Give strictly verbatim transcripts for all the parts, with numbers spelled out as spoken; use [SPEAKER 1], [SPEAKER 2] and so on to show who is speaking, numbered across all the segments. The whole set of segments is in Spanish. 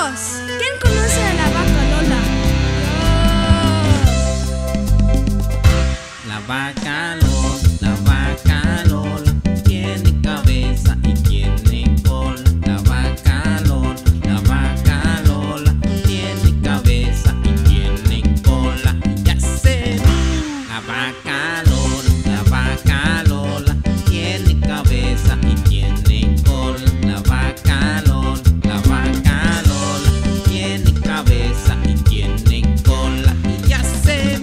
[SPEAKER 1] Chicos, ¿quién conoce a la vaca Lola?
[SPEAKER 2] La vaca Lola, la vaca Lola tiene cabeza y tiene cola. La vaca Lola, la vaca Lola tiene cabeza y tiene cola. Ya sé, la vaca Lola, la vaca Lola tiene cabeza y tiene cola. La vaca Lola, la vaca Lola tiene cabeza y tiene cola. Y ya sé.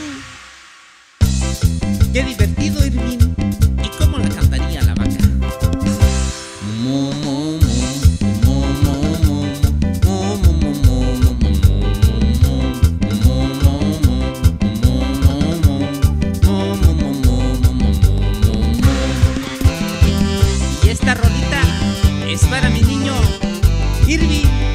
[SPEAKER 2] ¡Qué divertido, Irving! ¿Y cómo la cantaría la vaca? Mu, mu, mu, mu, mu, mu, mu, mu, mu, mu. Y esta rolita es para mi niño Irving.